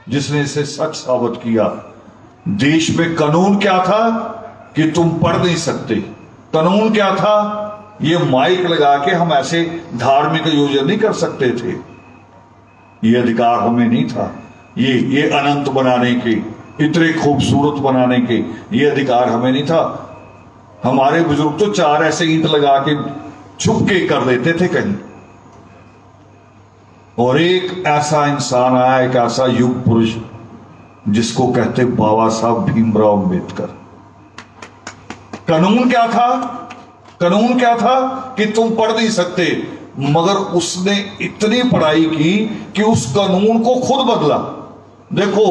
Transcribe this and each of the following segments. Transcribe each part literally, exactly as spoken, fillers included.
जिसने इसे सच साबित किया। देश में कानून क्या था कि तुम पढ़ नहीं सकते। कानून क्या था, ये माइक लगा के हम ऐसे धार्मिक आयोजन नहीं कर सकते थे। ये अधिकार हमें नहीं था। ये ये अनंत बनाने के, इतने खूबसूरत बनाने के, ये अधिकार हमें नहीं था। हमारे बुजुर्ग तो चार ऐसे ईंट लगा के छुप के कर देते थे कहीं। और एक ऐसा इंसान आया, एक ऐसा युग पुरुष, जिसको कहते बाबा साहब भीमराव अम्बेडकर। कानून क्या था? कानून क्या था कि तुम पढ़ नहीं सकते, मगर उसने इतनी पढ़ाई की कि उस कानून को खुद बदला। देखो,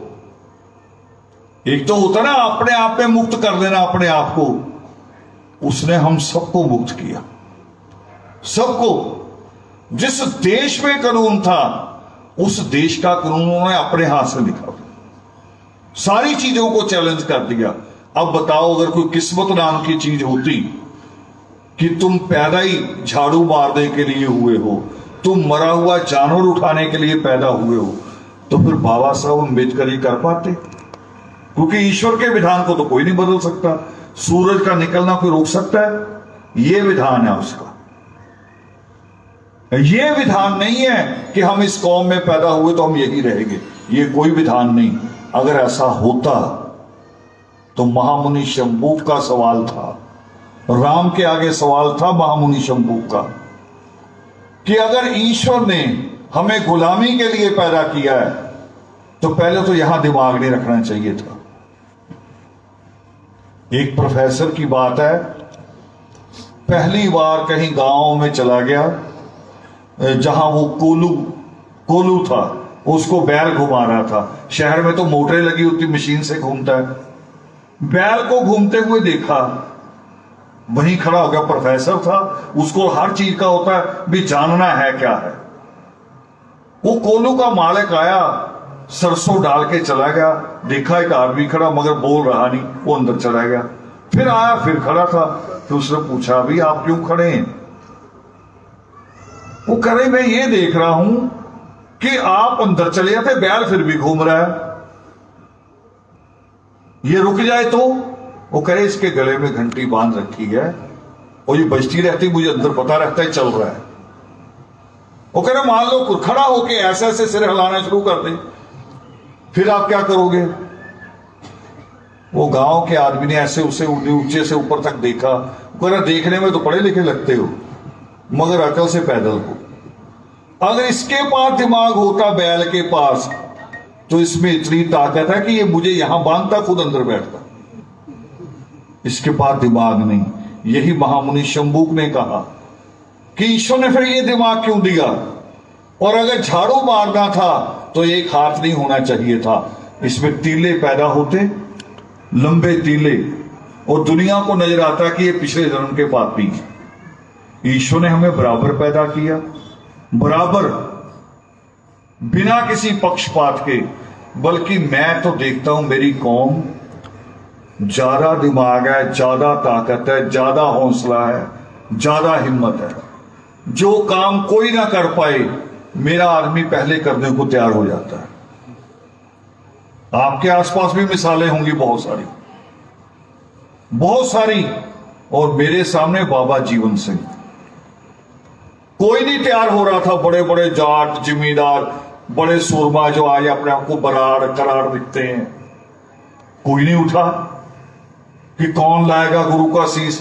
एक तो होता ना अपने आप में मुक्त कर देना अपने आप को, उसने हम सबको मुक्त किया, सबको। जिस देश में कानून था, उस देश का कानून उन्होंने अपने हाथ से लिखा, सारी चीजों को चैलेंज कर दिया। अब बताओ, अगर कोई किस्मत नाम की चीज होती कि तुम पैदा ही झाड़ू मारने के लिए हुए हो, तुम मरा हुआ जानवर उठाने के लिए पैदा हुए हो, तो फिर बाबा साहब अम्बेडकर ये कर पाते? क्योंकि ईश्वर के विधान को तो कोई नहीं बदल सकता। सूरज का निकलना कोई रोक सकता है? ये विधान है उसका। ये विधान नहीं है कि हम इस कौम में पैदा हुए तो हम यही रहेंगे, ये कोई विधान नहीं। अगर ऐसा होता तो महामुनि शंभू का सवाल था, राम के आगे सवाल था महामुनि शंभू का, कि अगर ईश्वर ने हमें गुलामी के लिए पैदा किया है तो पहले तो यहां दिमाग नहीं रखना चाहिए था। एक प्रोफेसर की बात है, पहली बार कहीं गांव में चला गया, जहां वो कोलू कोलू था, उसको बैल घुमा रहा था। शहर में तो मोटरें लगी होती, मशीन से घूमता है। बैल को घूमते हुए देखा, वहीं खड़ा हो गया। प्रोफेसर था, उसको हर चीज का होता है भी जानना है क्या है। वो कोलू का मालिक आया, सरसों डाल के चला गया, देखा एक आदमी खड़ा मगर बोल रहा नहीं, वो अंदर चला गया। फिर आया, फिर खड़ा था, फिर उसने पूछा भी आप क्यों खड़े हैं? वो कह रहे मैं ये देख रहा हूं कि आप अंदर चले जाते, बैल फिर भी घूम रहा है, ये रुक जाए तो? वो कह रहे इसके गले में घंटी बांध रखी है और ये बजती रहती, मुझे अंदर पता रहता है चल रहा है। वो कह रहे मान लो खड़ा होके ऐसे ऐसे सिर हिलाना शुरू कर दे, फिर आप क्या करोगे? वो गांव के आदमी ने ऐसे उसे ऊंचे से ऊपर तक देखा, कह रहा देखने में तो पढ़े लिखे लगते हो मगर अकल से पैदल हो। अगर इसके पास दिमाग होता बैल के पास, तो इसमें इतनी ताकत है कि ये मुझे यहां बांधता, खुद अंदर बैठता। इसके पास दिमाग नहीं। यही महामुनि शंभूक ने कहा कि ईश्वर ने फिर ये दिमाग क्यों दिया? और अगर झाड़ू मारना था तो एक हाथ नहीं होना चाहिए था, इसमें तीले पैदा होते, लंबे तीले, और दुनिया को नजर आता कि ये पिछले जन्म के पापी हैं। ईश्वर ने हमें बराबर पैदा किया, बराबर, बिना किसी पक्षपात के। बल्कि मैं तो देखता हूं मेरी कौम ज्यादा दिमाग है, ज्यादा ताकत है, ज्यादा हौसला है, ज्यादा हिम्मत है। जो काम कोई ना कर पाए, मेरा आदमी पहले करने को तैयार हो जाता है। आपके आसपास भी मिसालें होंगी बहुत सारी, बहुत सारी। और मेरे सामने बाबा जीवन सिंह, कोई नहीं तैयार हो रहा था। बड़े बड़े जाट जिम्मेदार, बड़े सूरमा जो आज अपने आप को बराड़ करार दिखते हैं, कोई नहीं उठा कि कौन लाएगा गुरु का शीश।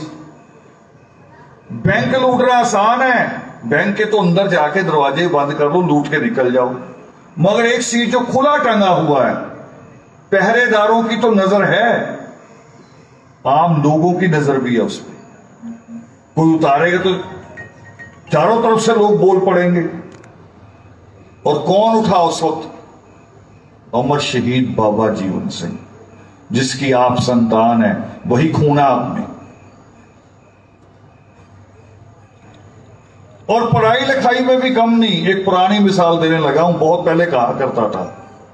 बैंक लूटना आसान है, बैंक के तो अंदर जाके दरवाजे बंद कर लो, लूट के निकल जाओ। मगर एक शीश जो खुला टंगा हुआ है, पहरेदारों की तो नजर है, आम लोगों की नजर भी है उसमें। कोई उतारेगा तो चारों तरफ से लोग बोल पड़ेंगे। और कौन उठा उस वक्त? अमर शहीद बाबा जीवन सिंह, जिसकी आप संतान है, वही खून है आप में। और पढ़ाई लिखाई में भी कम नहीं। एक पुरानी मिसाल देने लगा हूं, बहुत पहले कहा करता था,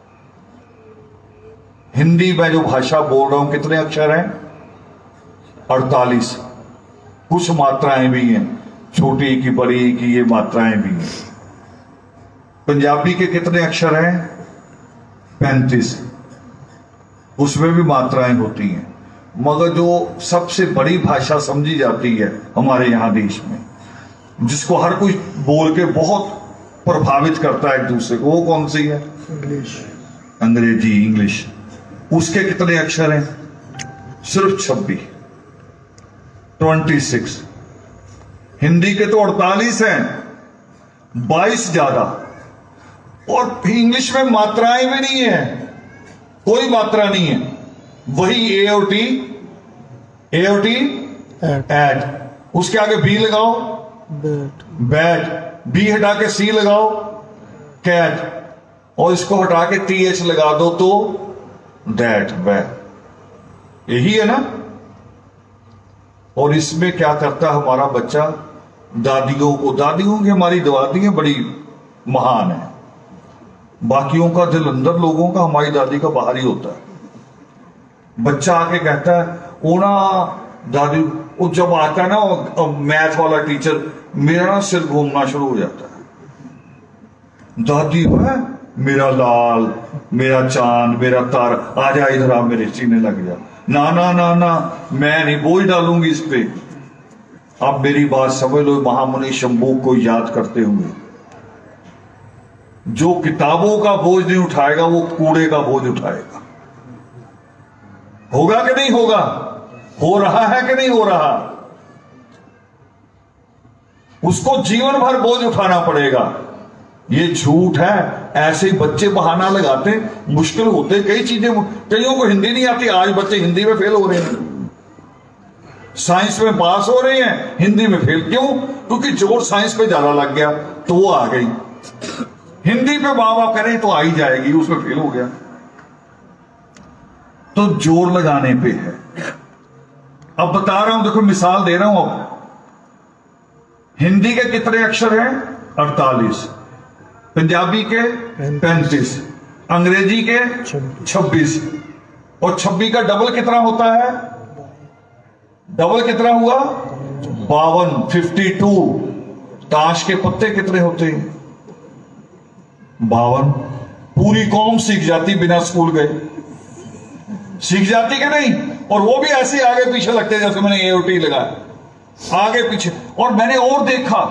हिंदी में जो भाषा बोल रहा हूं, कितने अक्षर हैं? अड़तालीस। कुछ मात्राएं भी हैं, छोटी की बड़ी की ये मात्राएं भी हैं। पंजाबी के कितने अक्षर हैं? पैंतीस, उसमें भी मात्राएं होती हैं, मगर जो सबसे बड़ी भाषा समझी जाती है हमारे यहां देश में, जिसको हर कोई बोल के बहुत प्रभावित करता है एक दूसरे को, वो कौन सी है? इंग्लिश। अंग्रेजी, इंग्लिश। उसके कितने अक्षर हैं? सिर्फ छब्बीस, ट्वेंटी सिक्स। हिंदी के तो अड़तालीस हैं, बाईस ज्यादा। और इंग्लिश में मात्राएं भी नहीं है, कोई मात्रा नहीं है। वही ए और टी, ए और टी एट, उसके आगे बी लगाओ बैट, बैट, बी हटा के सी लगाओ कैट, और इसको हटा के टी एच लगा दो तो दैट, बैट। यही है ना। और इसमें क्या करता हमारा बच्चा? दादियों को, दादियों की हमारी दादियां बड़ी महान है, बाकियों का दिल अंदर लोगों का, हमारी दादी का बाहर ही होता है। बच्चा आके कहता है ओ ना दादी, वो जब आता है ना मैथ वाला टीचर, मेरा ना सिर घूमना शुरू हो जाता है। दादी है मेरा लाल, मेरा चांद, मेरा तार, आ जा इधर, आ मेरे सीने लग जा। ना ना ना ना, मैं नहीं बोझ डालूंगी इस पे। अब मेरी बात समझ लो, महामुनि शंभू को याद करते हुए, जो किताबों का बोझ नहीं उठाएगा वो कूड़े का बोझ उठाएगा। होगा कि नहीं होगा? हो रहा है कि नहीं हो रहा? उसको जीवन भर बोझ उठाना पड़ेगा। ये झूठ है, ऐसे ही बच्चे बहाना लगाते, मुश्किल होते कई चीजें। कईयों को हिंदी नहीं आती, आज बच्चे हिंदी में फेल हो रहे हैं, साइंस में पास हो रहे हैं, हिंदी में फेल। क्यों? क्योंकि जोर साइंस पे ज्यादा लग गया तो वो आ गई। हिंदी पे वाह वाह करें तो आ ही जाएगी, उसमें फेल हो गया। तो जोर लगाने पे है। अब बता रहा हूं, देखो मिसाल दे रहा हूं। अब हिंदी के कितने अक्षर हैं? अड़तालीस, पंजाबी के पैंतीस, अंग्रेजी के छब्बीस, और छब्बीस का डबल कितना होता है? डबल कितना हुआ? बावन, फिफ्टी टू। ताश के पत्ते कितने होते हैं? बावन। पूरी कौम सीख जाती बिना स्कूल गए, सीख जाती कि नहीं? और वो भी ऐसे आगे पीछे लगते जैसे मैंने ए और टी लगाया, आगे पीछे। और मैंने और देखा,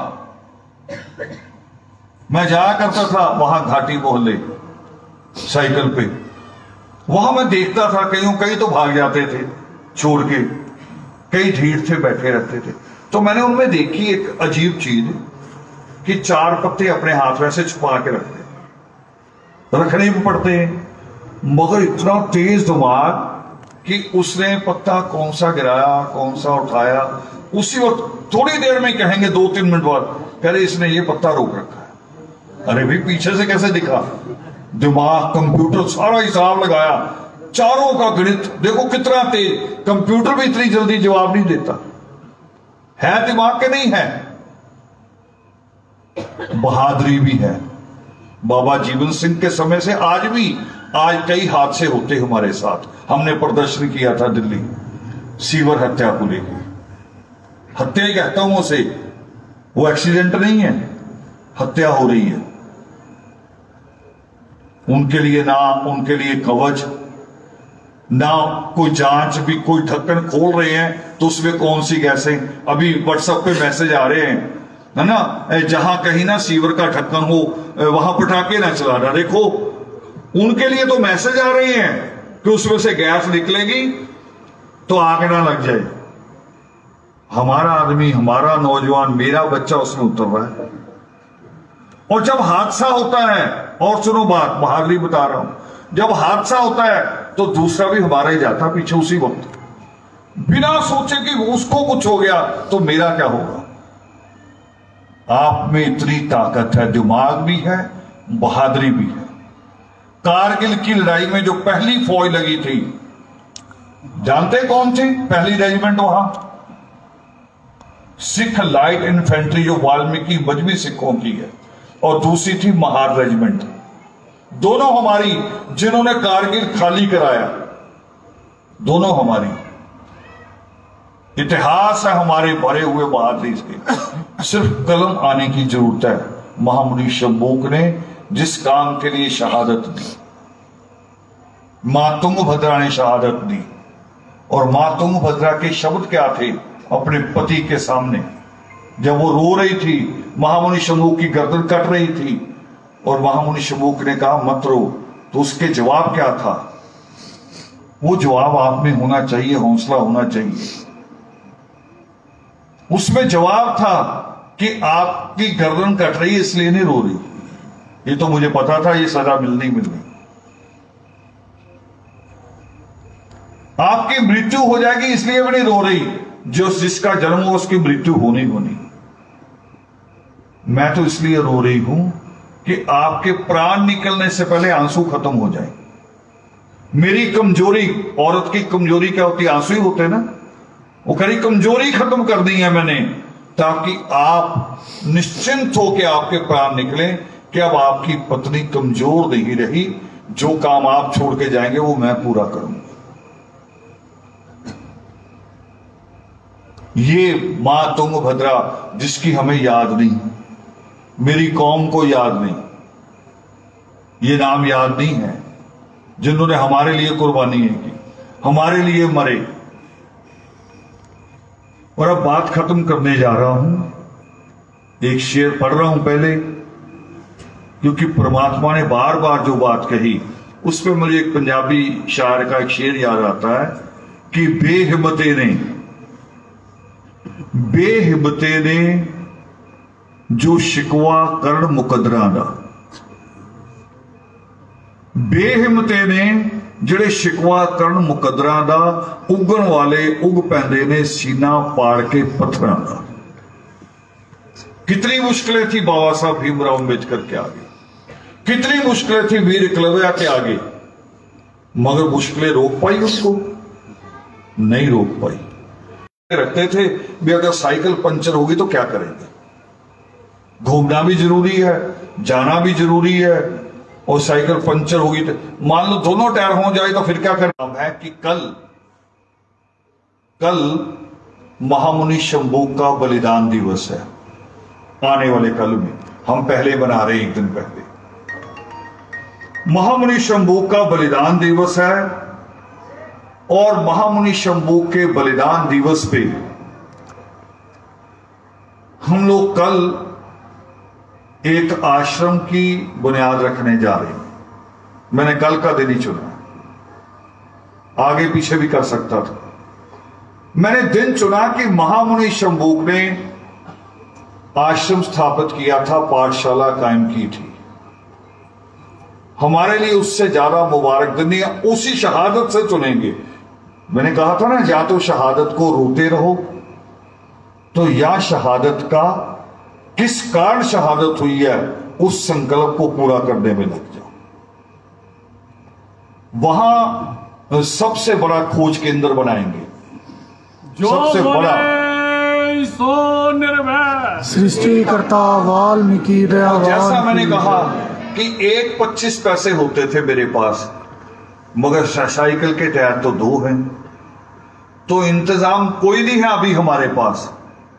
मैं जाया करता था वहां घाटी मोहल्ले साइकिल पे, वहां मैं देखता था कईयों कई तो भाग जाते थे छोड़ के, कई ढीठ थे बैठे रहते थे। तो मैंने उनमें देखी एक अजीब चीज कि चार पत्ते अपने हाथ में से छुपा के रखते, रखने भी पड़ते हैं, मगर इतना तेज दिमाग कि उसने पत्ता कौन सा गिराया, कौन सा उठाया, उसी वक्त थोड़ी देर में कहेंगे, दो तीन मिनट बाद, कह रहे इसने ये पत्ता रोक रखा है। अरे भाई पीछे से कैसे दिखा? दिमाग, कंप्यूटर सारा हिसाब लगाया, चारों का गणित देखो कितना तेज। कंप्यूटर भी इतनी जल्दी जवाब नहीं देता, है दिमाग के नहीं है, बहादुरी भी है। बाबा जीवन सिंह के समय से आज भी, आज कई हादसे होते हमारे साथ। हमने प्रदर्शन किया था दिल्ली सीवर हत्या को लेकर, हत्या ही कहता हूं उसे, वो एक्सीडेंट नहीं है, हत्या हो रही है। उनके लिए ना उनके लिए कवच, ना कोई जांच भी, कोई ढक्कन खोल रहे हैं तो उसमें कौन सी गैसें। अभी व्हाट्सएप पे मैसेज आ रहे हैं, है ना, जहां कहीं ना सीवर का ढक्कन हो वहां पटाखे ना चलाना। देखो उनके लिए तो मैसेज आ रहे हैं कि उसमें से गैस निकलेगी तो आग ना लग जाए। हमारा आदमी, हमारा नौजवान, मेरा बच्चा उसमें उतर रहा है। और जब हादसा होता है, और सुनो बात, बहादुरी बता रहा हूं, जब हादसा होता है तो दूसरा भी हमारा ही जाता पीछे उसी वक्त, बिना सोचे कि उसको कुछ हो गया तो मेरा क्या होगा। आप में इतनी ताकत है, दिमाग भी है, बहादुरी भी है। कारगिल की लड़ाई में जो पहली फौज लगी थी, जानते कौन थी पहली रेजिमेंट वहां? सिख लाइट इन्फेंट्री, जो वाल्मीकि मजहबी सिखों की है, और दूसरी थी महार रेजिमेंट। दोनों हमारी, जिन्होंने कारगिल खाली कराया, दोनों हमारी। इतिहास है हमारे भरे हुए बहादुरी से, सिर्फ कलम आने की जरूरत है। महामुनि शंबूक ने जिस काम के लिए शहादत दी, मां तुंगभद्रा ने शहादत दी। और मां तुंगभद्रा के शब्द क्या थे अपने पति के सामने, जब वो रो रही थी, महामुनि शंभू की गर्दन कट रही थी और महामुनि शंभू ने कहा मत रो, तो उसके जवाब क्या था? वो जवाब आप में होना चाहिए, हौसला होना चाहिए। उसमें जवाब था कि आपकी गर्दन कट रही है इसलिए नहीं रो रही। ये तो मुझे पता था ये सजा मिलनी मिलनी, आपकी मृत्यु हो जाएगी इसलिए भी नहीं रो रही, जो जिसका जन्म हो उसकी मृत्यु होनी होनी। मैं तो इसलिए रो रही हूं कि आपके प्राण निकलने से पहले आंसू खत्म हो जाए। मेरी कमजोरी, औरत की कमजोरी क्या होती है? आंसू ही होते हैं ना। वो करी कमजोरी खत्म कर दी है मैंने, ताकि आप निश्चिंत हो के आपके प्राण निकले कि अब आपकी पत्नी कमजोर नहीं रही, जो काम आप छोड़ के जाएंगे वो मैं पूरा करूंगा। ये मां तुंगभद्रा जिसकी हमें याद नहीं, मेरी कौम को याद नहीं, ये नाम याद नहीं है, जिन्होंने हमारे लिए कुर्बानी की, हमारे लिए मरे। और अब बात खत्म करने जा रहा हूं। एक शेर पढ़ रहा हूं पहले, क्योंकि परमात्मा ने बार बार जो बात कही उस पर मुझे एक पंजाबी शायर का एक शेर याद आता है कि बेहिम्मते ने बेहिम्मते ने जो शिकवा करन मुकदरा दा, बेहिम्मते ने ਜਿਹੜੇ शिकवा करन मुकदरा दा, उगन वाले उग पैंदे ने सीना पाड़ के पत्थरां दा। कितनी मुश्किलें थी बाबा साहब भीमराव अम्बेडकर के आगे, कितनी मुश्किलें थी वीर एकलव्य के आगे, मगर मुश्किलें रोक पाई उसको? नहीं रोक पाई। रखते थे भी अगर साइकिल पंचर होगी तो क्या करेंगे? घूमना भी जरूरी है, जाना भी जरूरी है, और साइकिल पंचर होगी तो मान लो दोनों टायर हो जाए तो फिर क्या करना है? कि कल कल महामुनि शंभू का बलिदान दिवस है। आने वाले कल में हम पहले बना रहे हैं, एक दिन पहले महामुनि शंभू का बलिदान दिवस है। और महामुनि शंभू के बलिदान दिवस पे हम लोग कल एक आश्रम की बुनियाद रखने जा रहे हैं। मैंने कल का दिन ही चुना, आगे पीछे भी कर सकता था। मैंने दिन चुना कि महामुनि शंभू ने आश्रम स्थापित किया था, पाठशाला कायम की थी। हमारे लिए उससे ज्यादा मुबारक दिन नहीं है, उसी शहादत से चुनेंगे। मैंने कहा था ना, या तो शहादत को रोते रहो, तो या शहादत का किस कारण शहादत हुई है उस संकल्प को पूरा करने में लग जाओ। वहां सबसे बड़ा खोज केंद्र बनाएंगे, सबसे बड़ा सो निर्भय सृष्टिकर्ता वाल्मीकि दयावान। जैसा मैंने कहा कि एक पच्चीस पैसे होते थे मेरे पास, मगर साइकिल के टायर तो दो हैं, तो इंतजाम कोई नहीं है अभी हमारे पास।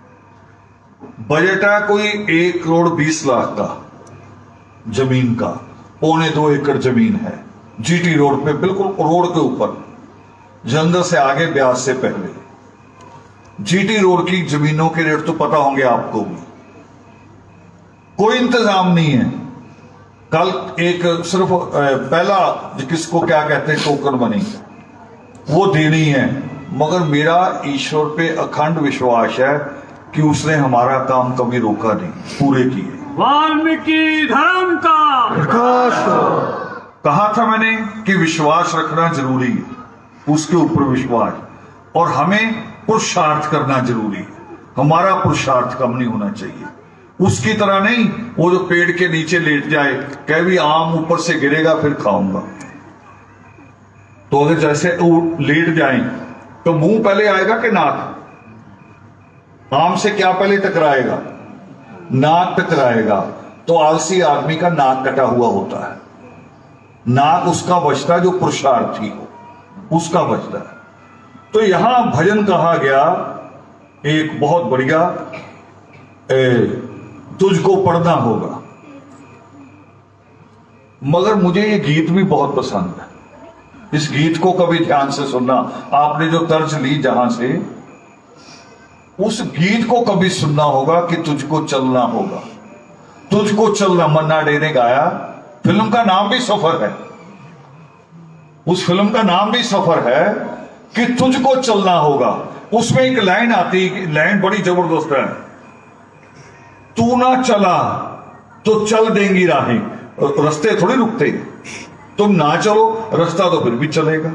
बजट है कोई एक करोड़ बीस लाख का जमीन का, पौने दो एकड़ जमीन है जीटी रोड पे, बिल्कुल रोड के ऊपर, जंगल से आगे, ब्यास से पहले। जीटी रोड की जमीनों के रेट तो पता होंगे आपको भी। कोई इंतजाम नहीं है। कल एक सिर्फ पहला किसको क्या कहते हैं टोकन मनी, वो देनी है, मगर मेरा ईश्वर पे अखंड विश्वास है कि उसने हमारा काम कभी रोका नहीं, पूरे किए। वाल्मीकि धर्म का प्रकाश कहा था मैंने कि विश्वास रखना जरूरी है, उसके ऊपर विश्वास, और हमें पुरुषार्थ करना जरूरी है। हमारा पुरुषार्थ कम नहीं होना चाहिए, उसकी तरह नहीं वो जो पेड़ के नीचे लेट जाए, कह भी आम ऊपर से गिरेगा फिर खाऊंगा। तो अगर जैसे वो लेट जाए तो मुंह पहले आएगा कि नाक? आम से क्या पहले टकराएगा? नाक टकराएगा। तो आलसी आदमी का नाक कटा हुआ होता है, नाक उसका बचता है जो पुरुषार्थी हो, उसका बचता है। तो यहां भजन कहा गया एक बहुत बढ़िया, तुझको पढ़ना होगा। मगर मुझे ये गीत भी बहुत पसंद है। इस गीत को कभी ध्यान से सुनना, आपने जो तर्ज ली जहां से, उस गीत को कभी सुनना होगा कि तुझको चलना होगा, तुझको चलना। मन्ना डे ने गाया। फिल्म का नाम भी सफर है, उस फिल्म का नाम भी सफर है कि तुझको चलना होगा। उसमें एक लाइन आती, लाइन बड़ी जबरदस्त है, तू ना चला तो चल देंगी राहें। रास्ते थोड़ी रुकते, तुम ना चलो रास्ता तो फिर भी चलेगा।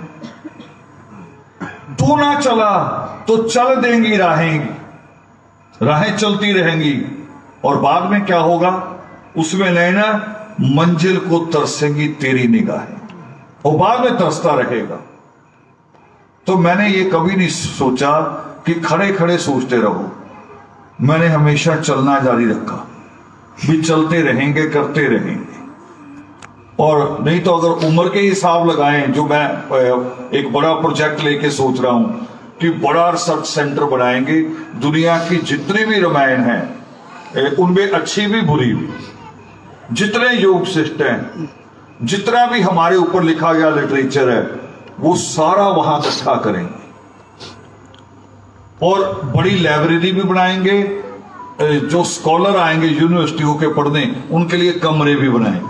तू ना चला तो चल देंगी राहें, राहें चलती रहेंगी। और बाद में क्या होगा, उसमें नैना मंजिल को तरसेंगी तेरी निगाहें, और बाद में तरसता रहेगा। तो मैंने ये कभी नहीं सोचा कि खड़े खड़े सोचते रहो, मैंने हमेशा चलना जारी रखा, भी चलते रहेंगे, करते रहेंगे। और नहीं तो अगर उम्र के हिसाब लगाएं, जो मैं एक बड़ा प्रोजेक्ट लेके सोच रहा हूं कि बड़ा रिसर्च सेंटर बनाएंगे, दुनिया की जितनी भी रामायण हैं उनमें अच्छी भी बुरी भी, जितने योग शिष्ट हैं, जितना भी हमारे ऊपर लिखा गया लिटरेचर है, वो सारा वहां इकट्ठा करेंगे। और बड़ी लाइब्रेरी भी बनाएंगे, जो स्कॉलर आएंगे यूनिवर्सिटियों के पढ़ने, उनके लिए कमरे भी बनाएंगे।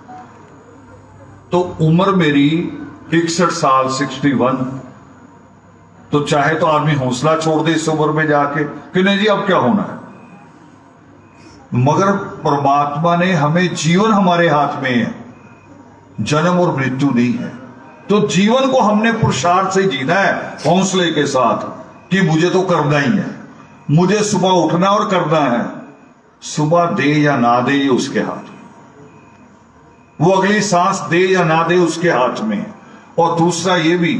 तो उम्र मेरी इकसठ साल, सिक्सटी वन, तो चाहे तो आदमी हौसला छोड़ दे इस उम्र में जाके कि नहीं जी अब क्या होना है, मगर परमात्मा ने हमें, जीवन हमारे हाथ में है, जन्म और मृत्यु नहीं है। तो जीवन को हमने पुरुषार्थ से जीना है, हौसले के साथ कि मुझे तो करना ही है, मुझे सुबह उठना और करना है। सुबह दे या ना दे ये उसके हाथ में, वो अगली सांस दे या ना दे उसके हाथ में है। और दूसरा ये भी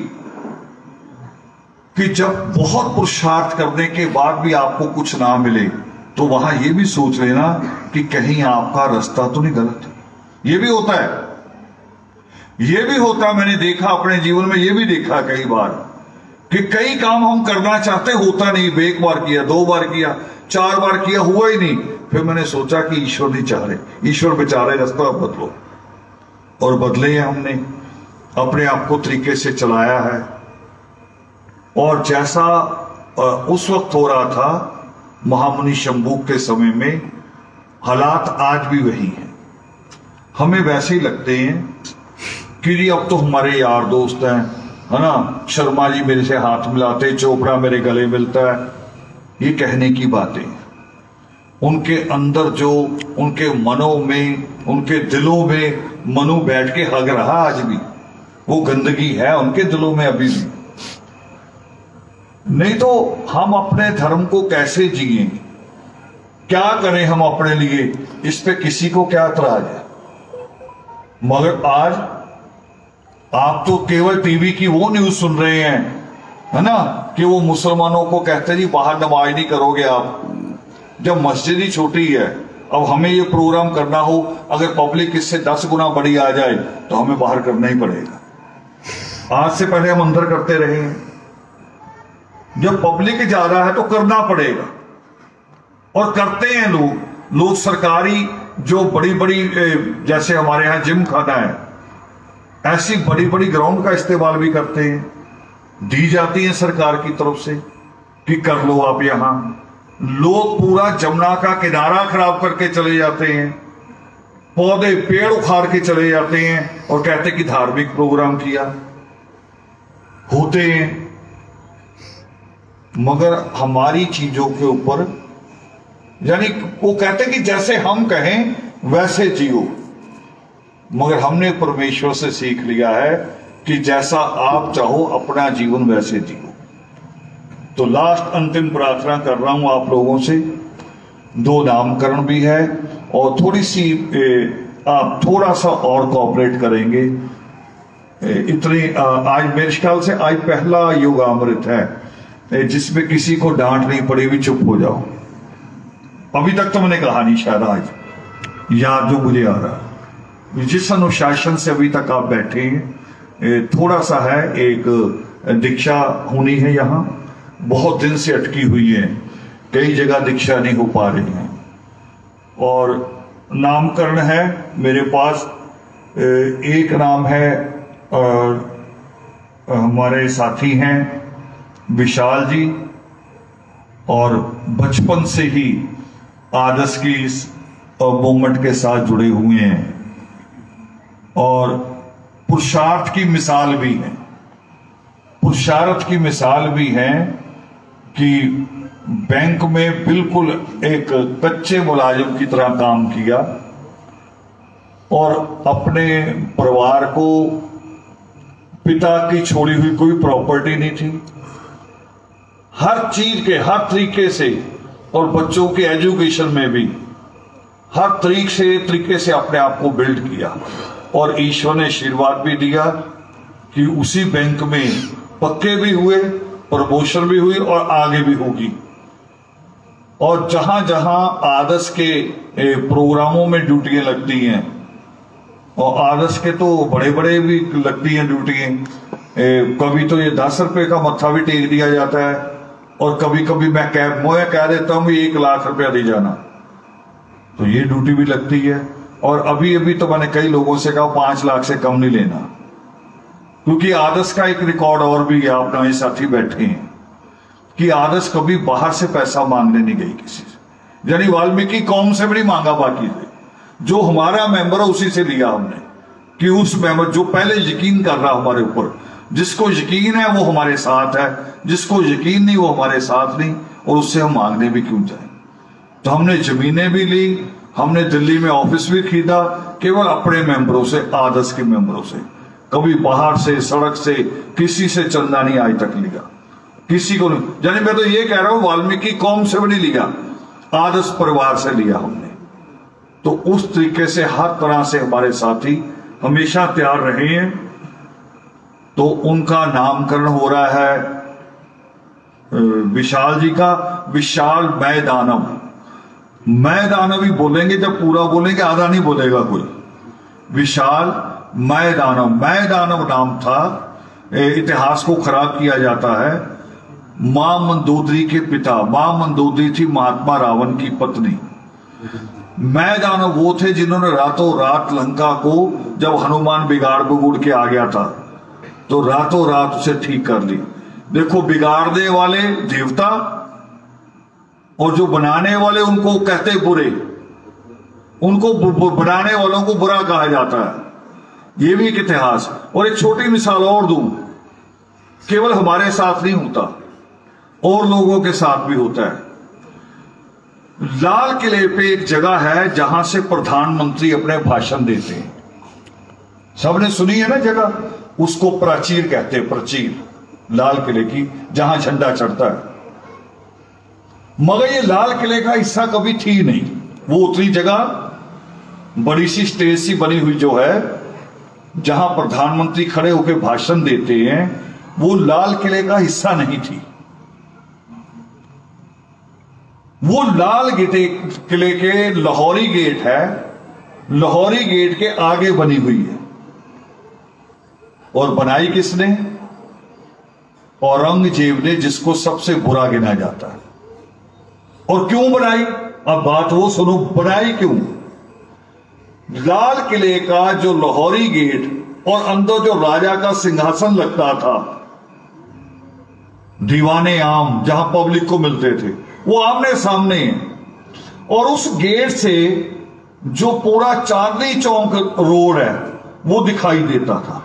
कि जब बहुत पुरुषार्थ करने के बाद भी आपको कुछ ना मिले, तो वहां ये भी सोच लेना कि कहीं आपका रास्ता तो नहीं गलत है। ये भी होता है, ये भी होता है। मैंने देखा अपने जीवन में, ये भी देखा कई बार कि कई काम हम करना चाहते, होता नहीं। एक बार किया, दो बार किया, चार बार किया, हुआ ही नहीं। फिर मैंने सोचा कि ईश्वर नहीं चाह रहे, ईश्वर बेचारे रास्ता बदलो। और बदले हैं हमने, अपने आप को तरीके से चलाया है। और जैसा उस वक्त हो रहा था महामुनि शंभू के समय में, हालात आज भी वही हैं। हमें वैसे ही लगते हैं कि जी अब तो हमारे यार दोस्त हैं, है ना, शर्मा जी मेरे से हाथ मिलाते, चोपड़ा मेरे गले मिलता है। ये कहने की बातें, उनके अंदर जो, उनके मनों में, उनके दिलों में मनु बैठ के हग रहा आज भी, वो गंदगी है उनके दिलों में अभी भी। नहीं तो हम अपने धर्म को कैसे जिए, क्या करें हम अपने लिए, इस पे किसी को क्या एतराज है। मगर आज आप तो केवल टीवी की वो न्यूज सुन रहे हैं, है ना, कि वो मुसलमानों को कहते जी बाहर नमाज नहीं करोगे आप, जब मस्जिद ही छोटी है। अब हमें ये प्रोग्राम करना हो, अगर पब्लिक इससे दस गुना बड़ी आ जाए तो हमें बाहर करना ही पड़ेगा। आज से पहले हम अंदर करते रहे हैं, जब पब्लिक ज्यादा है तो करना पड़ेगा। और करते हैं लोग लोग सरकारी जो बड़ी बड़ी, जैसे हमारे यहाँ जिम खाना है, ऐसी बड़ी बड़ी ग्राउंड का इस्तेमाल भी करते हैं, दी जाती है सरकार की तरफ से कि कर लो आप यहां। लोग पूरा जमुना का किनारा खराब करके चले जाते हैं, पौधे पेड़ उखाड़ के चले जाते हैं और कहते कि धार्मिक प्रोग्राम किया, होते हैं। मगर हमारी चीजों के ऊपर, यानी वो कहते कि जैसे हम कहें वैसे जियो। मगर हमने परमेश्वर से सीख लिया है कि जैसा आप चाहो अपना जीवन वैसे जियो। तो लास्ट अंतिम प्रार्थना कर रहा हूं आप लोगों से, दो नामकरण भी है और थोड़ी सी ए, आप थोड़ा सा और कोऑपरेट करेंगे। ए, इतनी आ, आज मेरे ख्याल से आज पहला योगामृत है जिसमें किसी को डांट नहीं पड़ी, भी चुप हो जाओ। अभी तक तो मैंने कहा नहीं, शायद आज याद जो मुझे आ रहा, जिस अनुशासन से अभी तक आप बैठे हैं, थोड़ा सा है, एक दीक्षा होनी है यहाँ, बहुत दिन से अटकी हुई है, कई जगह दीक्षा नहीं हो पा रही है। और नामकरण है मेरे पास, एक नाम है हमारे साथी हैं विशाल जी, और बचपन से ही आदर्श की इस मूवमेंट के साथ जुड़े हुए हैं और पुरुषार्थ की मिसाल भी है। पुरुषार्थ की मिसाल भी है कि बैंक में बिल्कुल एक कच्चे मुलाजिम की तरह काम किया और अपने परिवार को, पिता की छोड़ी हुई कोई प्रॉपर्टी नहीं थी, हर चीज के हर तरीके से, और बच्चों के एजुकेशन में भी हर तरीके से तरीके से अपने आप को बिल्ड किया, और ईश्वर ने आशीर्वाद भी दिया कि उसी बैंक में पक्के भी हुए, प्रमोशन भी हुई और आगे भी होगी। और जहां जहां आदर्श के प्रोग्रामों में ड्यूटियां लगती हैं, और आदर्श के तो बड़े बड़े भी लगती हैं ड्यूटियां, कभी तो ये दस रुपए का मत्था भी टेक दिया जाता है, और कभी कभी मैं कह मैं कह देता हूं एक लाख रुपया दे जाना, तो ये ड्यूटी भी लगती है। और अभी अभी तो मैंने कई लोगों से कहा पांच लाख से कम नहीं लेना, क्योंकि आदर्श का एक रिकॉर्ड और भी है, आप नए साथी बैठे हैं, कि आदर्श कभी बाहर से पैसा मांगने नहीं गई किसी से, यानी वाल्मीकि कौम से भी नहीं मांगा, बाकी से जो हमारा मेंबर है उसी से लिया हमने, कि उस मेंबर जो पहले यकीन कर रहा हमारे ऊपर, जिसको यकीन है वो हमारे साथ है, जिसको यकीन नहीं वो हमारे साथ नहीं, और उससे हम मांगने भी क्यों जाए। तो हमने जमीनें भी ली, हमने दिल्ली में ऑफिस भी खरीदा, केवल अपने मेंबरों से, आदर्श के मेंबरों से, कभी बाहर से सड़क से किसी से चंदा नहीं आज तक लिया, किसी को नहीं। यानी मैं तो ये कह रहा हूं वाल्मीकि कौम से भी नहीं लिया, आदर्श परिवार से लिया हमने। तो उस तरीके से हर तरह से हमारे साथी हमेशा तैयार रहे हैं। तो उनका नामकरण हो रहा है विशाल जी का, विशाल मैं दानव। मैं दानव ही बोलेंगे, जब पूरा बोलेंगे आधा नहीं बोलेगा कोई। विशाल मैं दानव, मैं दानव नाम था, इतिहास को खराब किया जाता है। मां मंदोदरी के पिता, मां मंदोदरी थी महात्मा रावण की पत्नी। मैं दानव वो थे जिन्होंने रातों रात लंका को, जब हनुमान बिगाड़ बिगुड़ के आ गया था, तो रातों रात उसे ठीक कर ली। देखो, बिगाड़ने वाले देवता और जो बनाने वाले उनको कहते बुरे, उनको बनाने वालों को बुरा कहा जाता है। ये भी एक इतिहास। और एक छोटी मिसाल और दूं, केवल हमारे साथ नहीं होता, और लोगों के साथ भी होता है। लाल किले पे एक जगह है जहां से प्रधानमंत्री अपने भाषण देते हैं, सबने सुनी है ना जगह, उसको प्राचीर कहते हैं, प्राचीर, लाल किले की जहां झंडा चढ़ता है। मगर ये लाल किले का हिस्सा कभी थी नहीं, वो उतनी जगह बड़ी सी स्टेज सी बनी हुई जो है, जहां प्रधानमंत्री खड़े होकर भाषण देते हैं, वो लाल किले का हिस्सा नहीं थी। वो लाल किले के लाहौरी गेट है, लाहौरी गेट के आगे बनी हुई है। और बनाई किसने? औरंगजेब ने, जिसको सबसे बुरा गिना जाता है। और क्यों बनाई? अब बात वो सुनो, बनाई क्यों? लाल किले का जो लाहौरी गेट और अंदर जो राजा का सिंहासन लगता था, दीवाने आम जहां पब्लिक को मिलते थे, वो आमने सामने है। और उस गेट से जो पूरा चांदनी चौक रोड है वो दिखाई देता था।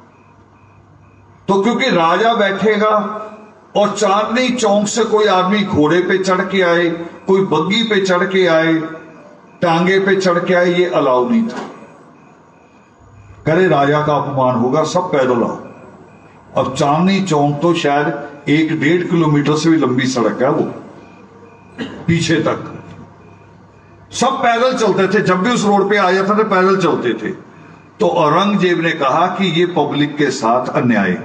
तो क्योंकि राजा बैठेगा और चांदनी चौक से कोई आदमी घोड़े पे चढ़ के आए, कोई बग्गी पे चढ़ के आए, टांगे पे चढ़ के आए, ये अलाउ नहीं था। करे राजा का अपमान होगा, सब पैदल आओ। अब चांदनी चौक तो शायद एक डेढ़ किलोमीटर से भी लंबी सड़क है, वो पीछे तक सब पैदल चलते थे। जब भी उस रोड पे आ जाता थे पैदल चलते थे। तो औरंगजेब ने कहा कि ये पब्लिक के साथ अन्याय है,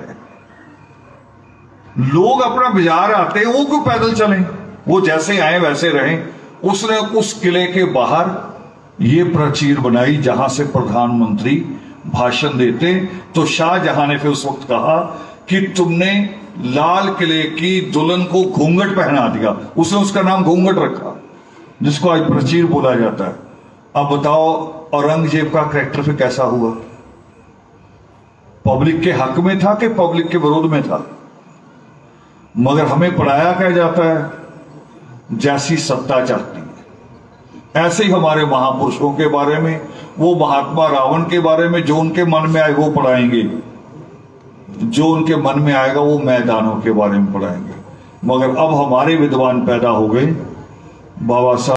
लोग अपना बाजार आते हैं, वो क्यों पैदल चलें, वो जैसे आए वैसे रहें। उसने उस किले के बाहर ये प्राचीर बनाई जहां से प्रधानमंत्री भाषण देते। तो शाहजहां ने फिर उस वक्त कहा कि तुमने लाल किले की दुल्हन को घूंघट पहना दिया, उसने उसका नाम घूंघट रखा, जिसको आज प्राचीर बोला जाता है। अब बताओ औरंगजेब का कैरेक्टर फिर कैसा हुआ? पब्लिक के हक में था कि पब्लिक के विरोध में था? मगर हमें पढ़ाया क्या जाता है जैसी सत्ता चाहती है। ऐसे ही हमारे महापुरुषों के बारे में, वो महात्मा रावण के बारे में, जो उनके मन में आए वो पढ़ाएंगे, जो उनके मन में आएगा वो मैदानों के बारे में पढ़ाएंगे। मगर अब हमारे विद्वान पैदा हो गए, बाबा साहब